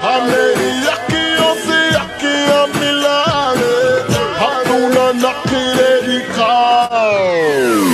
मेरी अखियों से अखियां मिला ले, हम तू ना नखरे दिखा।